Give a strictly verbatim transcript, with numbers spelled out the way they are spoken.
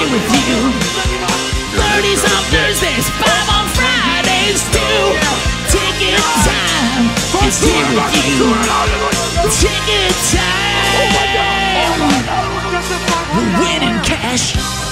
here with you. thirties on Thursdays, five on Fridays too. Ticket time is here with you. Ticket time. We're winning cash.